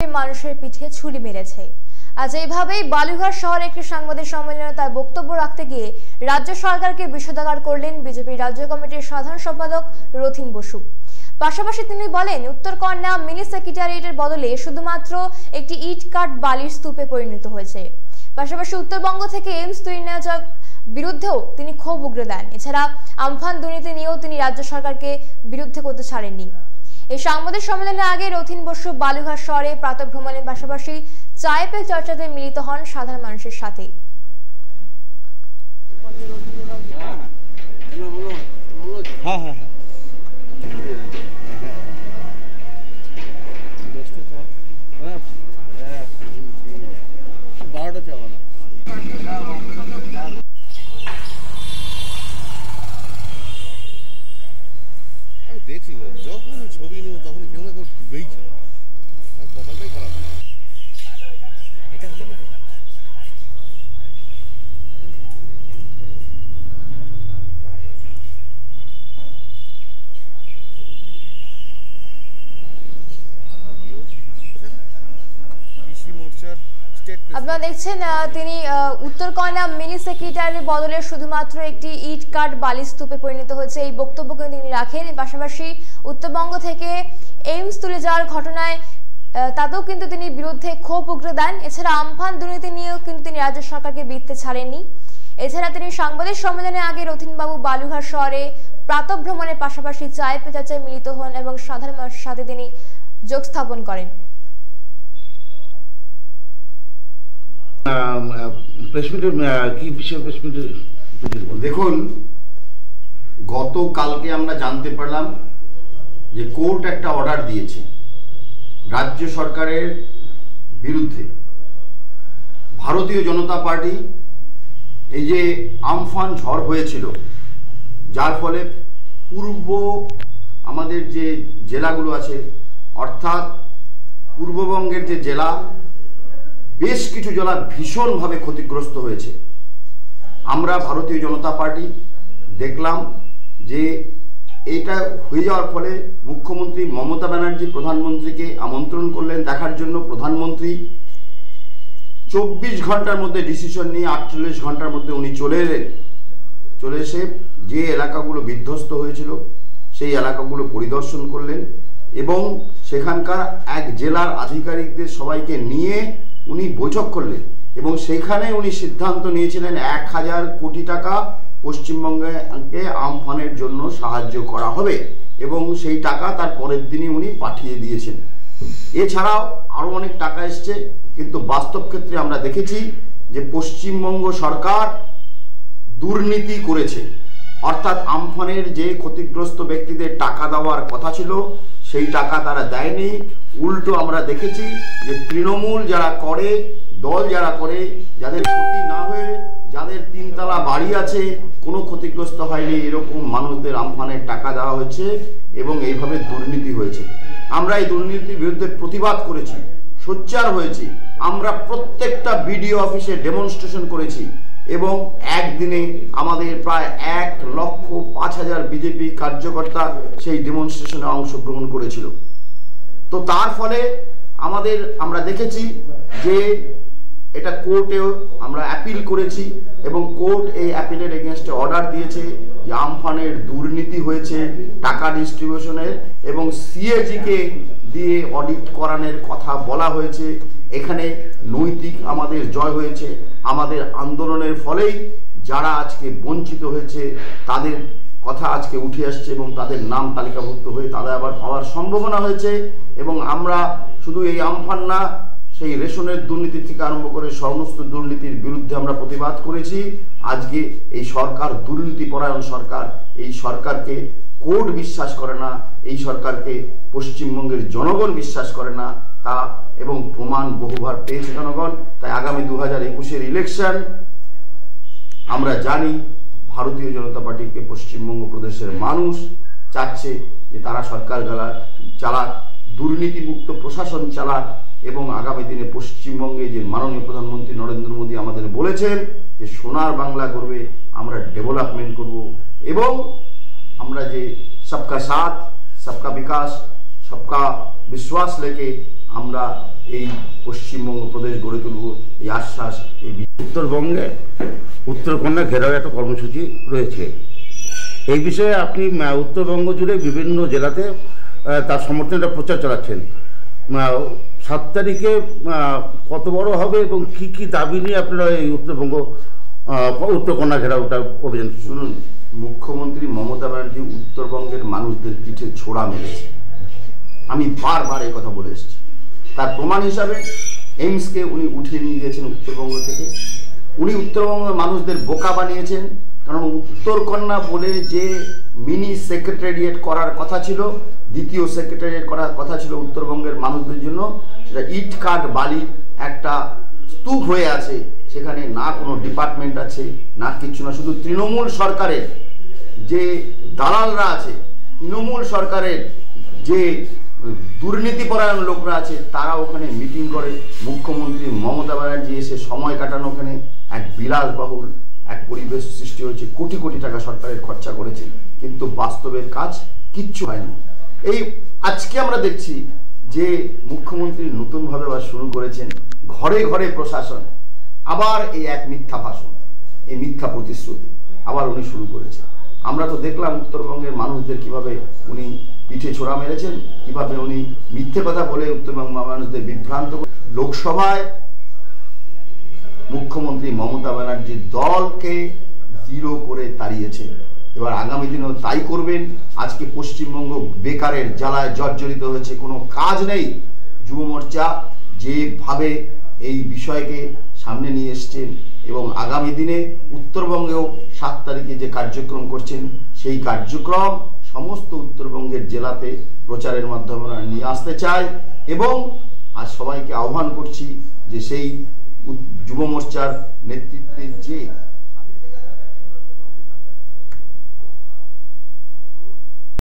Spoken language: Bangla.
মানুষের পিঠে ছুরি মেরেছে। আজ এইভাবেই বালুরঘাট শহরে একটি সাংবাদিক সম্মেলনে তার বক্তব্য রাখতে গিয়ে রাজ্য সরকারকে বিষোদ্গার করলেন বিজেপি রাজ্য কমিটির সাধারণ সম্পাদক রথীন বসু। পাশাপাশি তিনি বলেন, উত্তরকন্যা মিনি সেক্রেটারিয়েটের বদলে শুধুমাত্র একটি ইট কাঠ বালির স্তূপে পরিণত হয়েছে। পাশাপাশি উত্তরবঙ্গ থেকে এইমস তৈরি নেওয়ার বিরুদ্ধেও তিনি ক্ষোভ উগরে দেন। এছাড়া আমফান দুর্নীতি নিয়েও তিনি রাজ্য সরকারকে বিরুদ্ধে করতে ছাড়েননি। এই সাংবাদিক সম্মেলনের আগে রথীন বসু বালুরঘাট শহরে প্রাতঃভ্রমণের পাশাপাশি চায় পে চর্চাতে মিলিত হন সাধারণ মানুষের সাথে। দেখছি যখন ছবি নেব তখন কেউ না কেউ ডুবেই যায়, কপালটাই খারাপ। এটা হতে পারে কৃষি মোর্চার। আপনারা দেখছেন তিনি উত্তরকন্যা মিনি সেক্রেটারির বদলে শুধুমাত্র একটি ইট কাঠ বালি স্তূপে পরিণত হয়েছে, এই বক্তব্য কিন্তু তিনি রাখেন। পাশাপাশি উত্তরবঙ্গ থেকে এইমস তুলে যাওয়ার ঘটনায় তাতেও কিন্তু তিনি বিরুদ্ধে ক্ষোভ উগরে দেন। এছাড়া আমফান দুর্নীতি নিয়েও কিন্তু তিনি রাজ্য সরকারকে বিরুদ্ধে ছাড়েননি। এছাড়া তিনি সাংবাদিক সম্মেলনের আগে রথীনবাবু বালুরঘাট শহরে প্রাতঃভ্রমণের পাশাপাশি চায় পে চর্চায় মিলিত হন এবং সাধারণ মানুষের সাথে তিনি যোগ স্থাপন করেন। দেখুন, গতকালকে আমরা জানতে পারলাম যে কোর্ট একটা অর্ডার দিয়েছে রাজ্য সরকারের বিরুদ্ধে। ভারতীয় জনতা পার্টি এই যে আমফান ঝড় হয়েছিল, যার ফলে পূর্ব আমাদের যে জেলাগুলো আছে, অর্থাৎ পূর্ববঙ্গের যে জেলা, বেশ কিছু জেলা ভীষণভাবে ক্ষতিগ্রস্ত হয়েছে। আমরা ভারতীয় জনতা পার্টি দেখলাম যে এটা হয়ে যাওয়ার ফলে মুখ্যমন্ত্রী মমতা ব্যানার্জি প্রধানমন্ত্রীকে আমন্ত্রণ করলেন দেখার জন্য। প্রধানমন্ত্রী 24 ঘন্টার মধ্যে ডিসিশন নিয়ে 48 ঘন্টার মধ্যে উনি চলে এলেন। চলে এসে যে এলাকাগুলো বিধ্বস্ত হয়েছিল সেই এলাকাগুলো পরিদর্শন করলেন এবং সেখানকার এক জেলার আধিকারিকদের সবাইকে নিয়ে উনি বৈঠক করলেন এবং সেখানে উনি সিদ্ধান্ত নিয়েছিলেন 1000 কোটি টাকা পশ্চিমবঙ্গকে আমফানের জন্য সাহায্য করা হবে এবং সেই টাকা তার পরের দিনই উনি পাঠিয়ে দিয়েছেন। এছাড়াও আরও অনেক টাকা এসছে, কিন্তু বাস্তব ক্ষেত্রে আমরা দেখেছি যে পশ্চিমবঙ্গ সরকার দুর্নীতি করেছে। অর্থাৎ আমফানের যে ক্ষতিগ্রস্ত ব্যক্তিদের টাকা দেওয়ার কথা ছিল সেই টাকা তারা দেয়নি। উল্টো আমরা দেখেছি যে তৃণমূল যারা করে, দল যারা করে, যাদের ক্ষতি না হয়ে, যাদের 3 তলা বাড়ি আছে, কোনো ক্ষতিগ্রস্ত হয়নি, এরকম মানুষদের আমফানের টাকা দেওয়া হয়েছে এবং এইভাবে দুর্নীতি হয়েছে। আমরা এই দুর্নীতির বিরুদ্ধে প্রতিবাদ করেছি, সোচ্চার হয়েছি। আমরা প্রত্যেকটা বিডিও অফিসে ডেমনস্ট্রেশন করেছি এবং একদিনে আমাদের প্রায় 1,05,000 বিজেপি কার্যকর্তা সেই ডেমনস্ট্রেশনে অংশগ্রহণ করেছিল। তো তার ফলে আমরা দেখেছি যে এটা কোর্টেও আমরা অ্যাপিল করেছি এবং কোর্ট এই অ্যাপিলের এগেনস্টে অর্ডার দিয়েছে যে আমফানের দুর্নীতি হয়েছে টাকা ডিস্ট্রিবিউশনের এবং সিএজিকে দিয়ে অডিট করানোর কথা বলা হয়েছে। এখানে নৈতিক আমাদের জয় হয়েছে। আমাদের আন্দোলনের ফলেই যারা আজকে বঞ্চিত হয়েছে তাদের কথা আজকে উঠে আসছে এবং তাদের নাম তালিকাভুক্ত হয়ে তাদের আবার পাওয়ার সম্ভাবনা হয়েছে। এবং আমরা শুধু এই আমফান না, সেই রেশনের দুর্নীতি থেকে আরম্ভ করে সমস্ত দুর্নীতির বিরুদ্ধে আমরা প্রতিবাদ করেছি। আজকে এই সরকার দুর্নীতিপরায়ণ সরকার, এই সরকারকে কোর্ট বিশ্বাস করে না, এই সরকারকে পশ্চিমবঙ্গের জনগণ বিশ্বাস করে না, তা এবং প্রমাণ বহুবার পেয়েছে জনগণ। তাই আগামী 2021-এর ইলেকশন আমরা জানি ভারতীয় জনতা পার্টিকে পশ্চিমবঙ্গ প্রদেশের মানুষ চাচ্ছে যে তারা সরকার চালাক, দুর্নীতিমুক্ত প্রশাসন চালাক এবং আগামী দিনে পশ্চিমবঙ্গে যে মাননীয় প্রধানমন্ত্রী নরেন্দ্র মোদী আমাদের বলেছেন যে সোনার বাংলা করবে, আমরা ডেভেলপমেন্ট করব এবং আমরা যে সবকা সাথ, সবকা বিকাশ, সবকা বিশ্বাস লেকে আমরা এই পশ্চিমবঙ্গ প্রদেশ গড়ে তুলব, এই আশ্বাস এই উত্তরবঙ্গে উত্তরকন্যা ঘেরাও একটা কর্মসূচি রয়েছে। এই বিষয়ে আপনি উত্তরবঙ্গ জুড়ে বিভিন্ন জেলাতে তার সমর্থনটা প্রচার চালাচ্ছেন। 7 তারিখে কত বড় হবে এবং কি কি দাবি নিয়ে আপনারা এই উত্তরকন্যা ঘেরাওটা অভিযান? শুনুন, মুখ্যমন্ত্রী মমতা ব্যানার্জি উত্তরবঙ্গের মানুষদের পিঠে ছোড়া মেরেছে। আমি বারবার এই কথা বলে এসেছি। তার প্রমাণ হিসাবে এইমসকে উনি উঠিয়ে নিয়ে গিয়েছেন উত্তরবঙ্গ থেকে। উনি উত্তরবঙ্গের মানুষদের বোকা বানিয়েছেন, কারণ উত্তরকন্যা বলে যে মিনি সেক্রেটারিয়েট করার কথা ছিল, দ্বিতীয় সেক্রেটারিয়েট করার কথা ছিল উত্তরবঙ্গের মানুষদের জন্য, সেটা ইট কাঠ বালি একটা স্তূপ হয়ে আছে। সেখানে না কোনো ডিপার্টমেন্ট আছে, না কিছু না, শুধু তৃণমূল সরকারের যে দালালরা আছে, তৃণমূল সরকারের যে দুর্নীতিপরায়ণ লোকরা আছে, তারা ওখানে মিটিং করে। মুখ্যমন্ত্রী মমতা ব্যানার্জি এসে সময় কাটানো ওখানে এক বিলাসবহুল এক পরিবেশ সৃষ্টি হয়েছে। কোটি কোটি টাকা সরকারের খরচা করেছে, কিন্তু বাস্তবের কাজ কিচ্ছু হয়নি। এই আজকে আমরা দেখছি যে মুখ্যমন্ত্রী নতুনভাবে আবার শুরু করেছেন ঘরে ঘরে প্রশাসন। আবার এই এক মিথ্যা ভাষণ, এই মিথ্যা প্রতিশ্রুতি আবার উনি শুরু করেছেন। আমরা তো দেখলাম উত্তরবঙ্গের মানুষদের কিভাবে উনি পিঠে ছোড়া মেরেছেন, কিভাবে উনি মিথ্যে কথা বলে উত্তরবঙ্গের মানুষদের বিভ্রান্ত। লোকসভায় মুখ্যমন্ত্রী মমতা ব্যানার্জির দলকে 0 করে তাড়িয়েছেন। এবার আগামী দিনেও তাই করবেন। আজকে পশ্চিমবঙ্গ বেকারের জ্বালায় জর্জরিত হয়েছে, কোনো কাজ নেই। যুব মোর্চা যেভাবে এই বিষয়কে সামনে নিয়ে এসছেন এবং আগামী দিনে উত্তরবঙ্গেও 7 তারিখে যে কার্যক্রম করছেন, সেই কার্যক্রম সমস্ত উত্তরবঙ্গের জেলাতে প্রচারের মাধ্যমে নিয়ে আসতে চায়। এবং আজ সবাইকে আহ্বান করছি যে সেই যুব মোর্চার নেতৃত্বে যে